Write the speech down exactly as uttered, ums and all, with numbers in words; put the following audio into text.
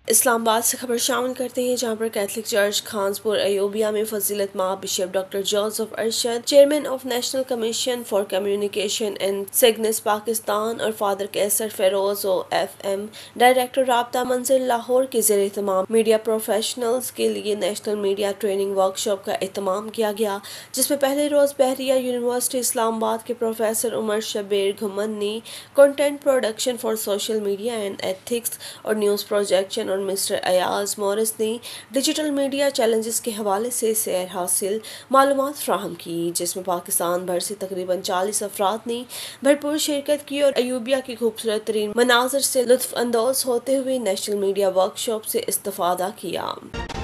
इस्लामाबाद से खबर शामिल करते हैं, जहां पर कैथलिक चर्च खानपुर अयूबिया में फजीलत माह bishop doctor Joseph Arshad, chairman of national commission for communication and सिग्नस पाकिस्तान, और father Qaiser Feroz O F M director Rabita Manzil Lahore के ज़ेर एहतमाम मीडिया प्रोफेशनल्स के लिए नेशनल मीडिया ट्रेनिंग वर्कशॉप का एहतमाम किया गया, जिसमें पहले रोज बहरिया यूनिवर्सिटी इस्लामाबाद के प्रोफेसर उमर शब्बीर घुमन ने content production for social media and ethics और news projection, mister Ayaz Morris ने डिजिटल मीडिया चैलेंजेस के हवाले से सैर हासिल मालूमात फ्राहम की, जिसमें पाकिस्तान भर से तकरीबन चालीस अफराद ने भरपूर शिरकत की और अयूबिया की खूबसूरत तरीन मनाजर से लुत्फ अंदोज होते हुए नेशनल मीडिया वर्कशॉप से इस्तेफादा किया।